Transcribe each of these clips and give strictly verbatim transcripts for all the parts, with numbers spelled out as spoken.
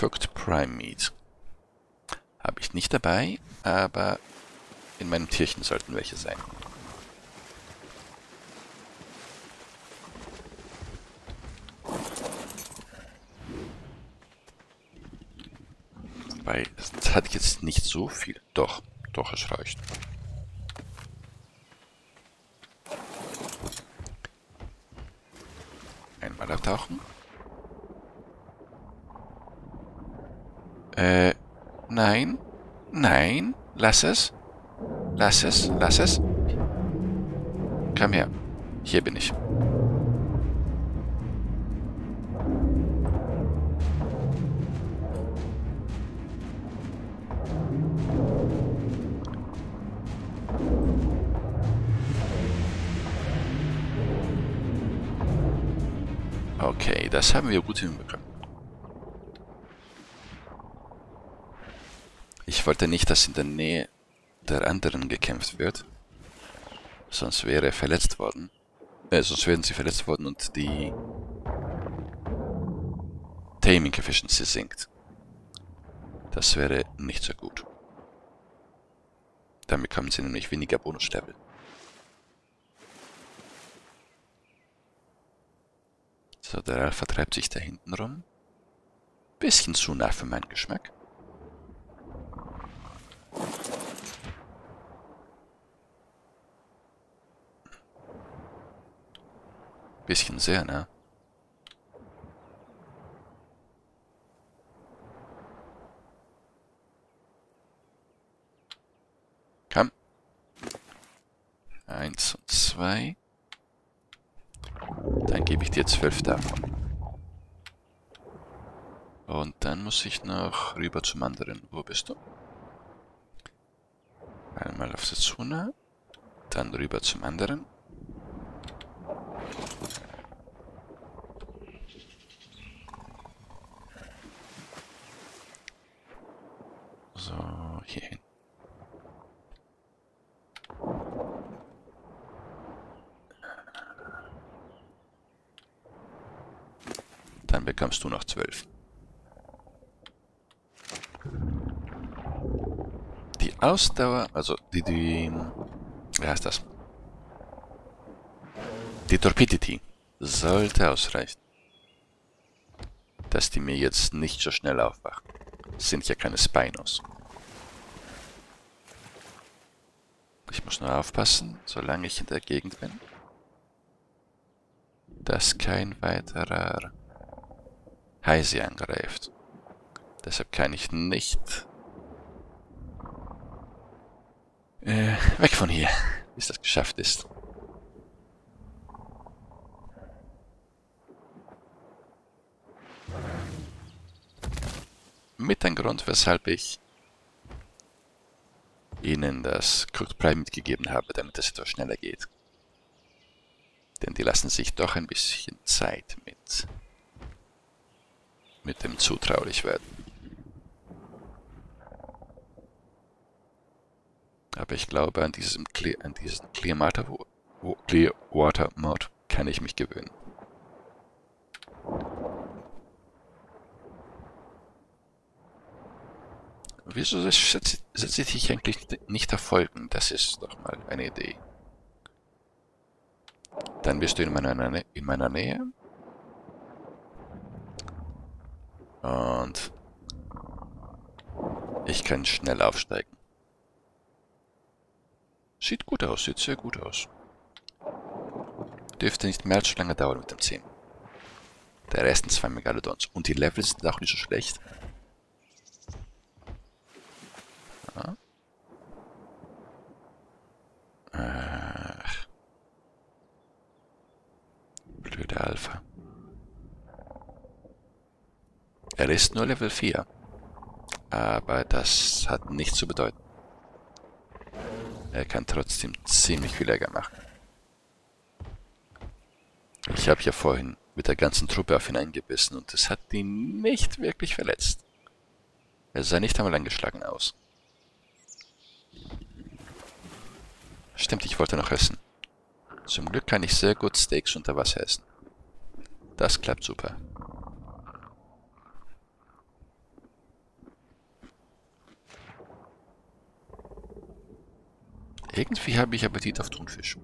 Cooked Prime Meat. Habe ich nicht dabei, aber in meinem Tierchen sollten welche sein. Weil es hat jetzt nicht so viel. Doch, doch, es reicht. Einmal abtauchen. Äh, nein. Nein. Lass es. Lass es. Lass es. Komm her. Hier bin ich. Okay, das haben wir gut hinbekommen. Ich wollte nicht, dass in der Nähe der anderen gekämpft wird. Sonst wäre er verletzt worden. Äh, sonst wären sie verletzt worden und die Taming Efficiency sinkt. Das wäre nicht so gut. Dann bekommen sie nämlich weniger Bonuslevel. So, der Alpha treibt sich da hinten rum. Bisschen zu nah für meinen Geschmack. Bisschen sehr nah. Komm. Eins und zwei. Dann gebe ich dir zwölf davon. Und dann muss ich noch rüber zum anderen. Wo bist du? Einmal auf Setsuna. Dann rüber zum anderen. So, hier hin. Dann bekommst du noch zwölf. Die Ausdauer, also die, die, wie heißt das? Die Torpidity sollte ausreichen, dass die mir jetzt nicht so schnell aufwachen. Das sind ja keine Spinos. Ich muss nur aufpassen, solange ich in der Gegend bin, dass kein weiterer Heisi angreift. Deshalb kann ich nicht äh, weg von hier, bis das geschafft ist. Mit ein Grund, weshalb ich ihnen das Cooked Prime mitgegeben habe, damit es etwas schneller geht. Denn die lassen sich doch ein bisschen Zeit mit, mit dem zutraulich werden. Aber ich glaube, an diesem Clear, an diesen Clear Water, Clear Water Mod kann ich mich gewöhnen. Wieso setze ich dich eigentlich nicht verfolgen? Das ist doch mal eine Idee. Dann bist du in meiner, Nä in meiner Nähe. Und ich kann schnell aufsteigen. Sieht gut aus, sieht sehr gut aus. Dürfte nicht mehr allzu lange dauern mit dem zehn. Der ersten zwei Megalodons. Und die Levels sind auch nicht so schlecht. Ja. Ach. Blöde Alpha. Er ist nur Level vier. Aber das hat nichts zu bedeuten. Er kann trotzdem ziemlich viel Ärger machen. Ich habe ja vorhin mit der ganzen Truppe auf ihn eingebissen und es hat ihn nicht wirklich verletzt. Er sah nicht einmal angeschlagen aus. Stimmt, ich wollte noch essen. Zum Glück kann ich sehr gut Steaks unter Wasser essen. Das klappt super. Irgendwie habe ich Appetit auf Thunfisch.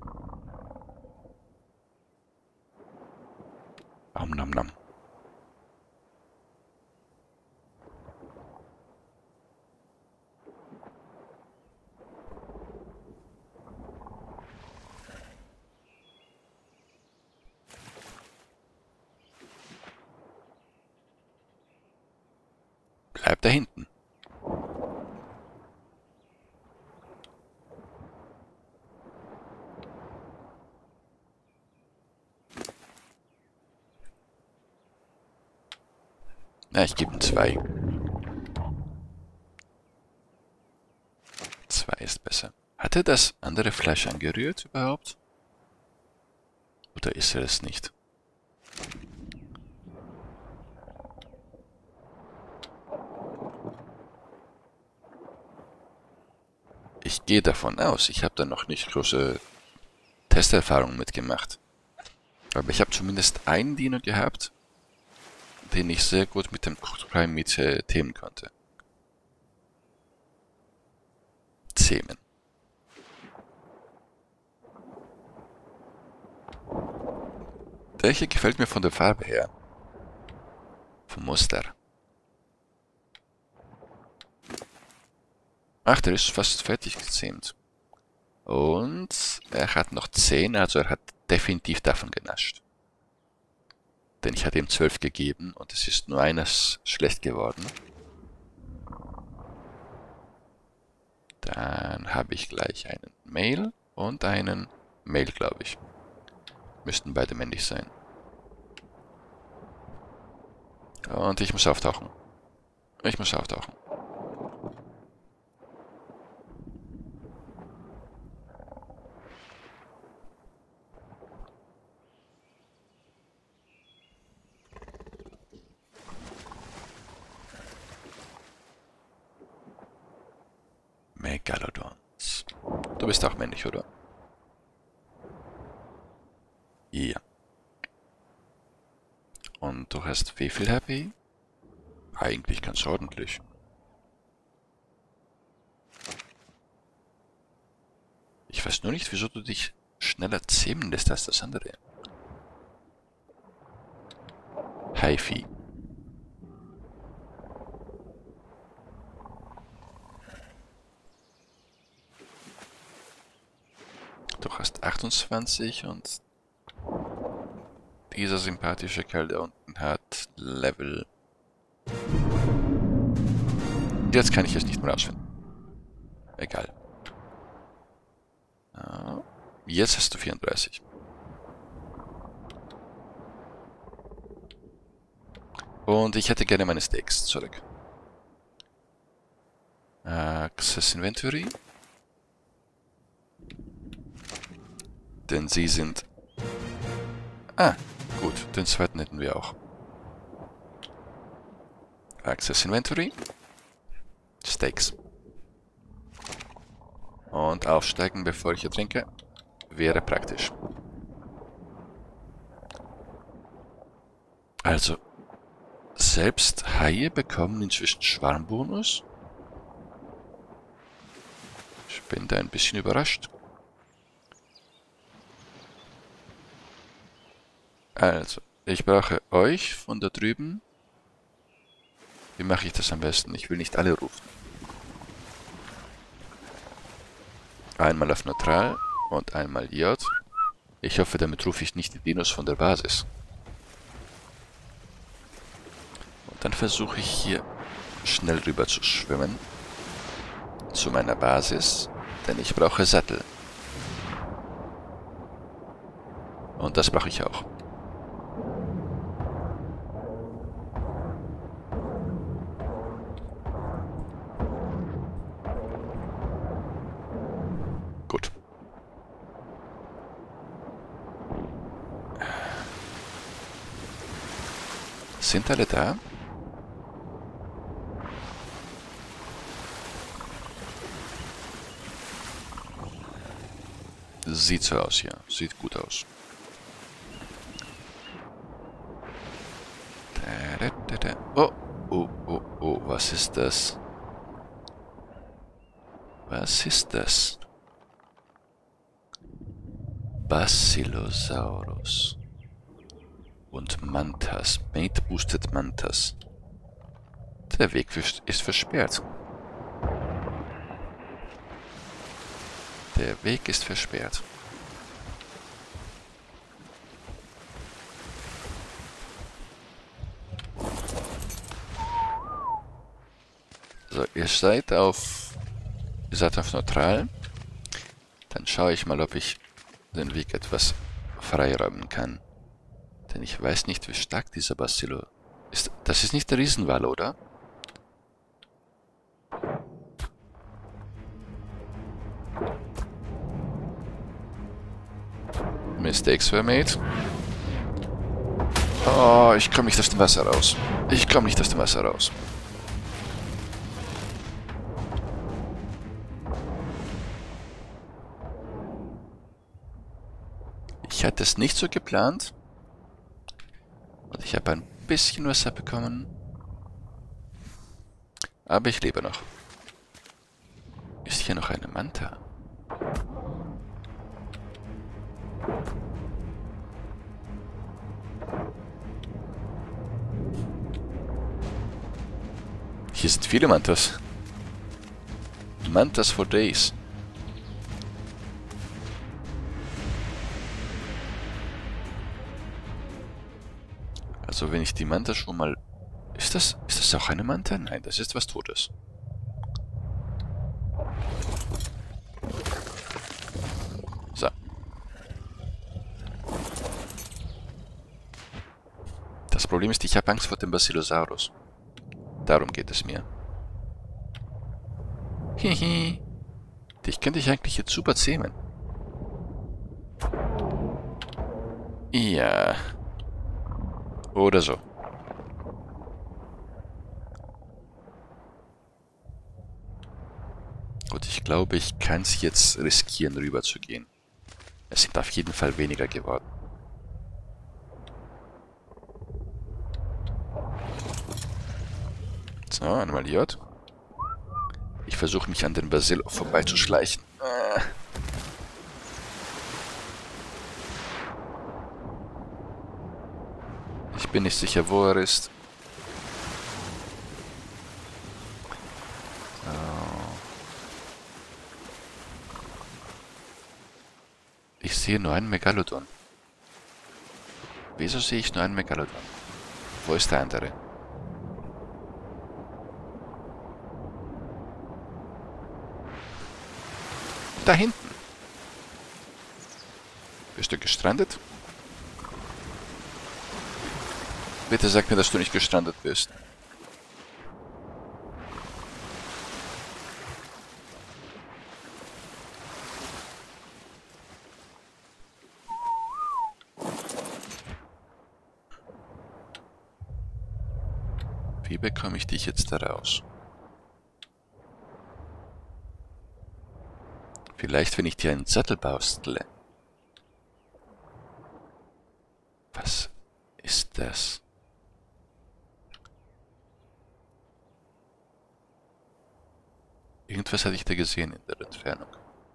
Om nom nom. Bleib da hinten. Na, ich gebe ihm zwei. Zwei ist besser. Hat er das andere Fleisch angerührt überhaupt? Oder ist er es nicht? Ich gehe davon aus, ich habe da noch nicht große Testerfahrungen mitgemacht. Aber ich habe zumindest einen Dino gehabt, den ich sehr gut mit dem Cooked Prime Meat äh, themen konnte. Zähmen. Der hier gefällt mir von der Farbe her. Vom Muster. Ach, der ist fast fertig gezähmt. Und er hat noch zehn, also er hat definitiv davon genascht. Denn ich hatte ihm zwölf gegeben und es ist nur eines schlecht geworden. Dann habe ich gleich einen Male und einen Male, glaube ich. Müssten beide männlich sein. Und ich muss auftauchen. Ich muss auftauchen. Megalodons. Du bist auch männlich, oder? Ja. Und du hast wie viel H P? Eigentlich ganz ordentlich. Ich weiß nur nicht, wieso du dich schneller zähmen lässt als das andere. Haifi. Du hast achtundzwanzig und dieser sympathische Kerl da unten hat Level. Jetzt kann ich es nicht mehr ausfinden. Egal. Jetzt hast du vierunddreißig. Und ich hätte gerne meine Steaks zurück. Access Inventory. Denn sie sind... Ah, gut. Den zweiten hätten wir auch. Access Inventory. Steaks. Und aufsteigen, bevor ich ertrinke, wäre praktisch. Also, selbst Haie bekommen inzwischen Schwarmbonus. Ich bin da ein bisschen überrascht. Also, ich brauche euch von da drüben. Wie mache ich das am besten? Ich will nicht alle rufen. Einmal auf Neutral und einmal J. Ich hoffe, damit rufe ich nicht die Dinos von der Basis. Und dann versuche ich hier schnell rüber zu schwimmen. Zu meiner Basis, denn ich brauche Sattel. Und das brauche ich auch. Gut. Sind alle da? Sieht so aus, ja. Sieht gut aus. Oh, oh, oh, oh, was ist das? Was ist das? Basilosaurus. Und Mantas. Mate Boosted Mantas. Der Weg ist versperrt. Der Weg ist versperrt. So, ihr seid auf... Ihr seid auf neutral. Dann schaue ich mal, ob ich den Weg etwas freiräumen kann. Denn ich weiß nicht, wie stark dieser Basilo ist. Das ist nicht der Riesenwal, oder? Mistakes were made. Oh, ich komme nicht aus dem Wasser raus. Ich komme nicht aus dem Wasser raus. Ich hatte es nicht so geplant. Und ich habe ein bisschen Wasser bekommen. Aber ich lebe noch. Ist hier noch eine Manta? Hier sind viele Mantas. Mantas for days. Also wenn ich die Manta schon mal... Ist das, ist das auch eine Manta? Nein, das ist was Totes. So. Das Problem ist, ich habe Angst vor dem Basilosaurus. Darum geht es mir. Hihi. Dich könnte ich eigentlich jetzt super zähmen. Ja. Oder so. Gut, ich glaube, ich kann es jetzt riskieren, rüber zu gehen. Es sind auf jeden Fall weniger geworden. So, einmal J. Ich versuche mich an den Basil vorbeizuschleichen. Äh. Ich bin nicht sicher, wo er ist. Ich sehe nur einen Megalodon. Wieso sehe ich nur einen Megalodon? Wo ist der andere? Da hinten. Bist du gestrandet? Bitte sag mir, dass du nicht gestrandet bist. Wie bekomme ich dich jetzt da raus? Vielleicht, wenn ich dir einen Sattel baustelle. Was ist das? Irgendwas hatte ich da gesehen in der Entfernung.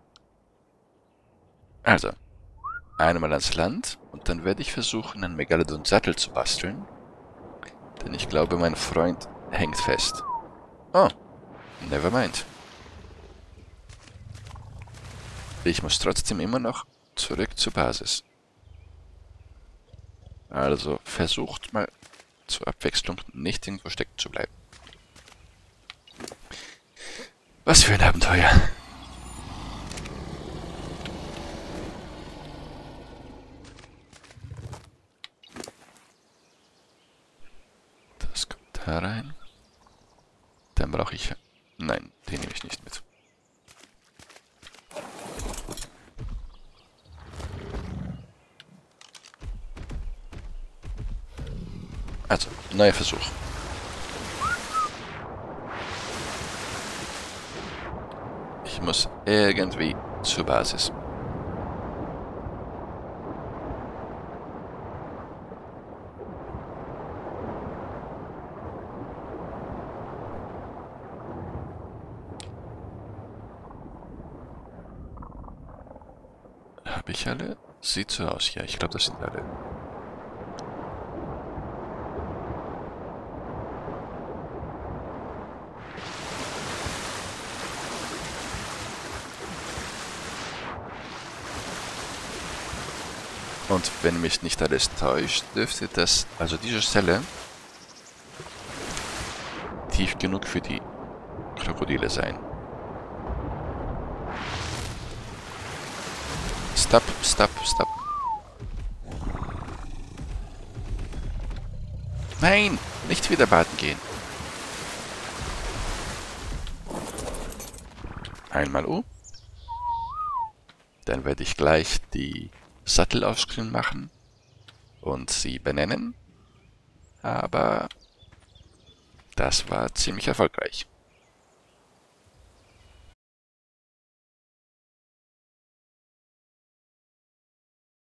Also, einmal ans Land und dann werde ich versuchen, einen Megalodon-Sattel zu basteln. Denn ich glaube, mein Freund hängt fest. Oh, never mind. Ich muss trotzdem immer noch zurück zur Basis. Also versucht mal zur Abwechslung nicht irgendwo stecken zu bleiben. Was für ein Abenteuer. Das kommt da rein. Dann brauche ich... Nein, den nehme ich nicht mit. Also, neuer Versuch. Ich muss irgendwie zur Basis. Habe ich alle? Sieht so aus, ja. Ich glaube, das sind alle. Und wenn mich nicht alles täuscht, dürfte das, also diese Stelle, tief genug für die Krokodile sein. Stop, stop, stop. Nein, nicht wieder baden gehen. Einmal U. Dann werde ich gleich die Sattel aufscreen machen und sie benennen. Aber das war ziemlich erfolgreich.